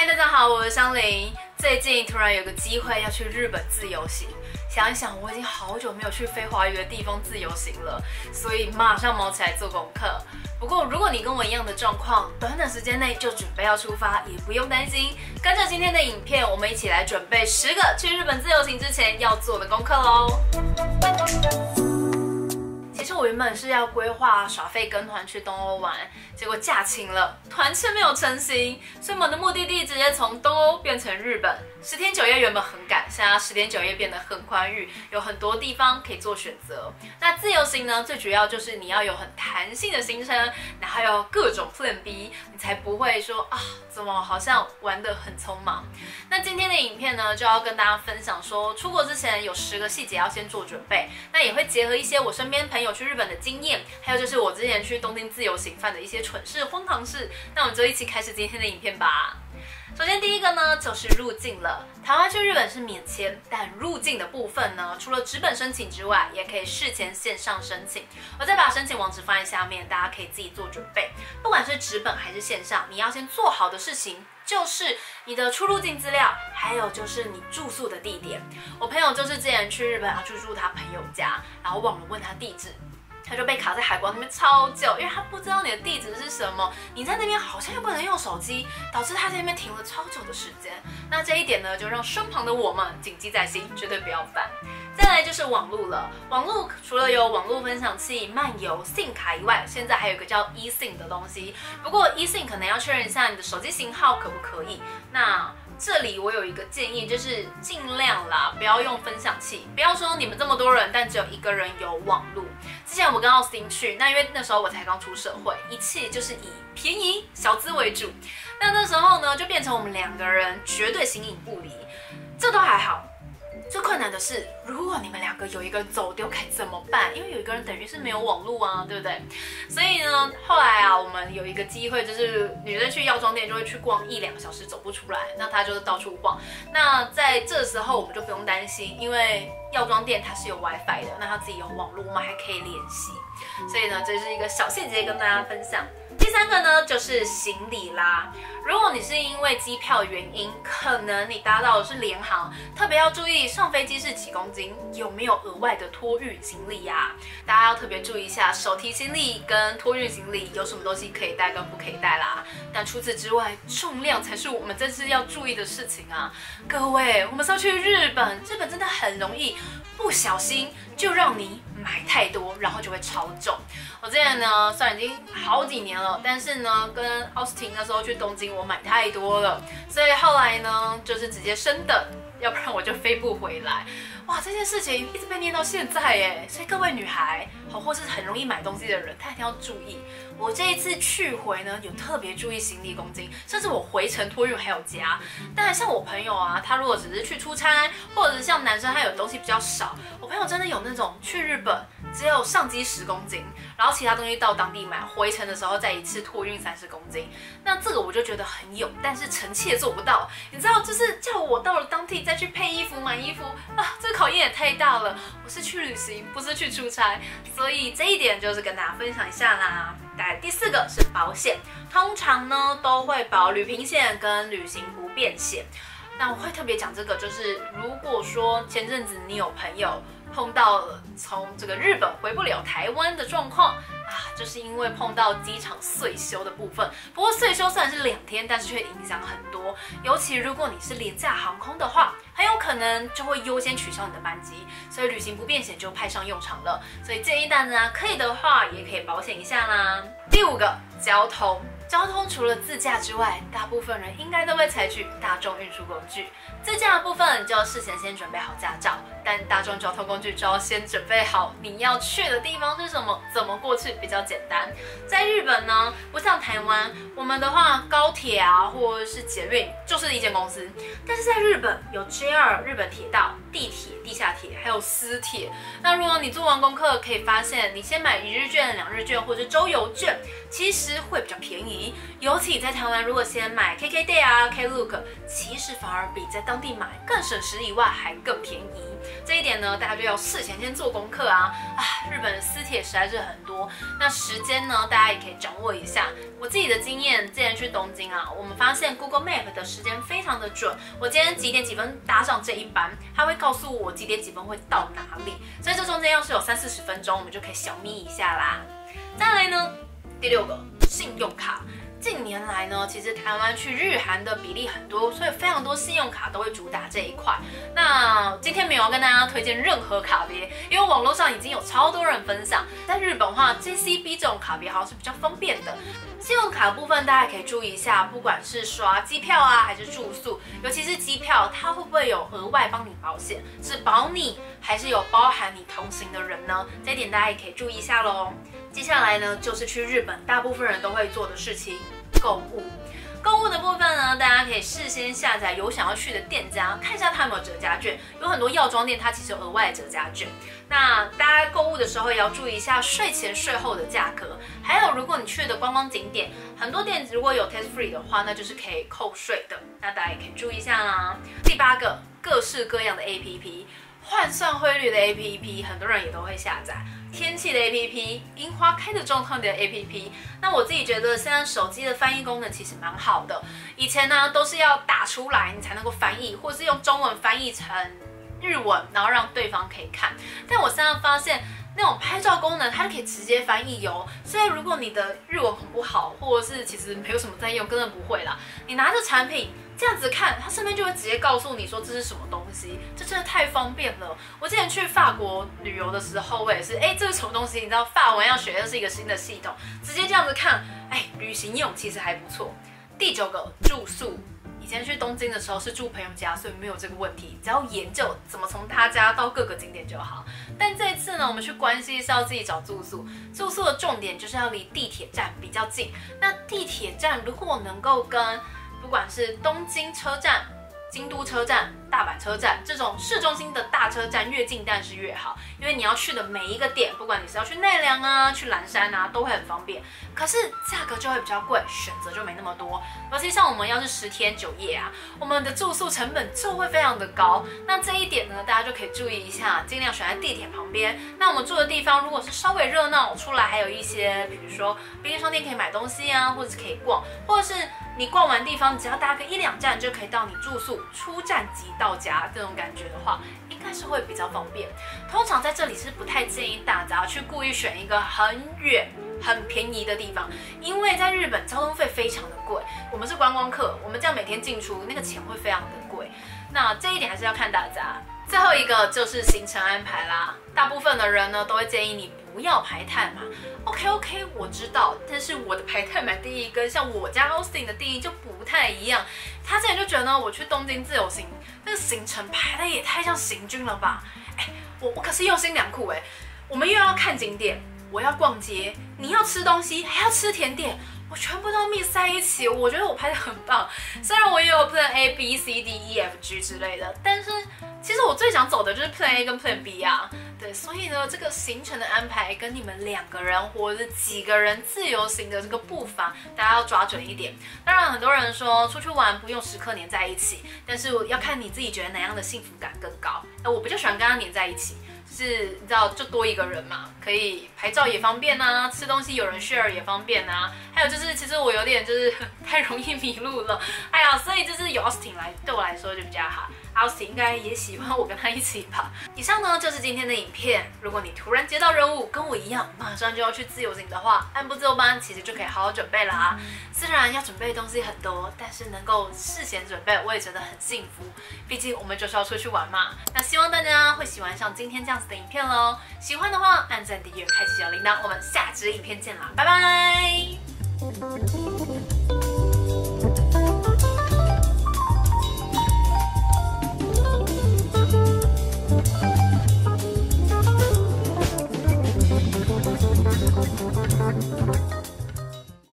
嗨，大家好，我是香菱。最近突然有个机会要去日本自由行，想一想，我已经好久没有去非华语的地方自由行了，所以马上毛起来做功课。不过，如果你跟我一样的状况，短短时间内就准备要出发，也不用担心。跟着今天的影片，我们一起来准备10个去日本自由行之前要做的功课喽。其实我原本是要规划耍废跟团去东欧玩，结果假请了，团却没有成行，所以我们的目的地直接从东欧变成日本。10天9夜原本很赶，现在10天9夜变得很宽裕，有很多地方可以做选择。那自由行呢，最主要就是你要有很弹性的行程，然后还有各种 Plan B， 你才不会说怎么好像玩得很匆忙。那今天的影片呢，就要跟大家分享说，出国之前有10个细节要先做准备，那也会结合一些我身边朋友去日本的经验，还有就是我之前去东京自由行犯的一些蠢事、荒唐事。那我们就一起开始今天的影片吧。首先第一个呢，就是入境了。台湾去日本是免签，但入境的部分呢，除了纸本申请之外，也可以事前线上申请。我再把申请网址放在下面，大家可以自己做准备。不管是纸本还是线上，你要先做好的事情就是你的出入境资料，还有就是你住宿的地点。我朋友就是之前去日本要去住他朋友家，然后忘了问他地址。他就被卡在海关那边超久，因为他不知道你的地址是什么，你在那边好像又不能用手机，导致他在那边停了超久的时间。那这一点呢，就让身旁的我们谨记在心，绝对不要犯。再来就是网路了，网路除了有网路分享器、漫游、SIM 卡以外，现在还有一个叫 eSIM 的东西。不过 eSIM 可能要确认一下你的手机型号可不可以。那这里我有一个建议，就是尽量啦，不要用分享器，不要说你们这么多人，但只有一个人有网路。之前我跟奥斯汀去，那因为那时候我才刚出社会，一切就是以便宜小资为主。那时候呢，就变成我们2个人绝对形影不离，这都还好。最困难的是，如果你们2个有一个人走丢，该怎么办？因为有一个人等于是没有网路啊，对不对？所以呢，后来我们有一个机会，就是女生去药妆店就会去逛1-2个小时走不出来，那她就是到处逛。那在这时候我们就不用担心，因为药妆店它是有 WiFi 的，那它自己有网路，我们还可以联系。所以呢，这是一个小细节跟大家分享。第3个呢，就是行李啦。如果你是因为机票原因，可能你搭到的是联航，特别要注意上飞机是几公斤，有没有额外的托运行李呀？大家要特别注意一下手提行李跟托运行李有什么东西可以带跟不可以带啦。但除此之外，重量才是我们这次要注意的事情啊！各位，我们是要去日本，日本真的很容易不小心就让你买太多，然后就会超重。我之前呢，虽然已经好几年了，但是呢，跟奥斯汀那时候去东京，我买太多了，所以后来呢，就是直接升等，要不然我就飞不回来。哇，这件事情一直被念到现在耶！所以各位女孩，或是很容易买东西的人，她一定要注意。我这一次去回呢，有特别注意行李公斤，甚至我回程托运还有加。但像我朋友啊，他如果只是去出差，或者是像男生他有东西比较少，我朋友真的有那种去日本只有上机10公斤，然后其他东西到当地买，回程的时候再一次托运30公斤。那这个我就觉得很有，但是臣妾做不到。你知道，就是叫我到了当地再去配衣服、买衣服啊，这个考验也太大了。我是去旅行，不是去出差，所以这一点就是跟大家分享一下啦。第4个是保险，通常呢都会保旅平险跟旅行不便险。那我会特别讲这个，就是如果说前阵子你有朋友碰到了从这个日本回不了台湾的状况就是因为碰到机场岁休的部分。不过岁休虽然是2天，但是却影响很多。尤其如果你是廉价航空的话，很有可能就会优先取消你的班机，所以旅行不便险就派上用场了。所以建议大家可以的话，也可以保险一下啦。第5个，交通。交通除了自驾之外，大部分人应该都会采取大众运输工具。自驾的部分就要事前先准备好驾照，但大众交通工具就要先准备好你要去的地方是什么，怎么过去比较简单。在日本呢，不像台湾，我们的话高铁或者是捷运就是一间公司，但是在日本有 JR 日本铁道、地铁、地下铁，还有私铁。那如果你做完功课，可以发现你先买1日券、2日券或者周游券，其实会比较便宜。 宜。尤其在台湾，如果先买 KKday 啊、Klook， 其实反而比在当地买更省时以外还更便宜。这一点呢，大家就要事前先做功课啊！日本的私铁实在是很多，那时间呢，大家也可以掌握一下。我自己的经验，之前去东京啊，我们发现 Google Map 的时间非常的准。我今天几点几分搭上这一班，它会告诉我几点几分会到哪里。所以这中间要是有30-40分钟，我们就可以小眯一下啦。再来呢，第6个，信用卡。近年来呢，其实台湾去日韩的比例很多，所以非常多信用卡都会主打这一块。那今天没有要跟大家推荐任何卡别，因为网络上已经有超多人分享。在日本的话 ，JCB 这种卡别好像是比较方便的。信用卡部分大家可以注意一下，不管是刷机票啊，还是住宿，尤其是机票，它会不会有额外帮你保险？是保你，还是有包含你同行的人呢？这一点大家也可以注意一下咯。接下来呢，就是去日本大部分人都会做的事情。购物，购物的部分呢，大家可以事先下载有想要去的店家，看一下它有没有折价券。有很多药妆店它其实有额外的折价券。那大家购物的时候也要注意一下税前税后的价格。还有，如果你去的观光景点，很多店如果有 tax free 的话，那就是可以扣税的。那大家也可以注意一下啦。第8个，各式各样的 APP， 换算汇率的 APP， 很多人也都会下载。天气的 APP， 樱花开的状况的 APP， 那我自己觉得现在手机的翻译功能其实蛮好的。以前呢都是要打出来你才能够翻译，或是用中文翻译成日文，然后让对方可以看。但我现在发现那种拍照功能，它就可以直接翻译哦。所以如果你的日文很不好，或者是其实没有什么在用，根本不会啦，你拿着产品这样子看，它上面就会直接告诉你说这是什么东西，这真的太方便了。我之前去法国旅游的时候，我也是，这是什么东西？你知道法文要学的是一个新的系统，直接这样子看，旅行用其实还不错。第9个，住宿。以前去东京的时候是住朋友家，所以没有这个问题，只要研究怎么从他家到各个景点就好。但这一次呢，我们去关西是要自己找住宿，住宿的重点就是要离地铁站比较近。那地铁站如果能够跟不管是东京车站、京都车站、大阪车站这种市中心的大车站越近但是越好，因为你要去的每一个点，不管你是要去奈良啊、去岚山啊，都会很方便。可是价格就会比较贵，选择就没那么多。尤其像我们要是10天9夜啊，我们的住宿成本就会非常的高。那这一点呢，大家就可以注意一下，尽量选在地铁旁边。那我们住的地方如果是稍微热闹，出来还有一些，比如说便利商店可以买东西啊，或者是可以逛，或者是你逛完地方，只要搭个1-2站就可以到你住宿，出站即到家这种感觉的话，应该是会比较方便。通常在这里是不太建议大家去故意选一个很远、很便宜的地方，因为在日本交通费非常的贵。我们是观光客，我们这样每天进出，那个钱会非常的贵。那这一点还是要看大家。最后一个就是行程安排啦，大部分的人呢都会建议你不要排太满。OK， 我知道，但是我的排太满定义跟像我家 Austin 的定义就不太一样。他之前就觉得呢，我去东京自由行那个行程排的也太像行军了吧？我可是用心良苦我们又要看景点，我要逛街，你要吃东西，还要吃甜点。我全部都 mix 在一起，我觉得我拍得很棒。虽然我也有 Plan A、B、C、D、E、F、G 之类的，但是其实我最想走的就是 Plan A 跟 Plan B 啊。对，所以呢，这个行程的安排跟你们2个人或者几个人自由行的这个步伐，大家要抓准一点。当然，很多人说出去玩不用时刻黏在一起，但是要看你自己觉得哪样的幸福感更高。我比较喜欢跟他黏在一起。就是你知道，就多一个人嘛，可以拍照也方便啊，吃东西有人 share 也方便啊。还有就是，其实我有点就是太容易迷路了，所以就是有 Austin 来对我来说就比较好。Austin 应该也喜欢我跟他一起吧。以上呢就是今天的影片。如果你突然接到任务，跟我一样马上就要去自由行的话，按部就班，其实就可以好好准备啦。虽然要准备的东西很多，但是能够事先准备，我也觉得很幸福。毕竟我们就是要出去玩嘛。那希望大家会喜欢像今天这样子的影片咯。喜欢的话，按赞、订阅、开启小铃铛。我们下支影片见啦，拜拜。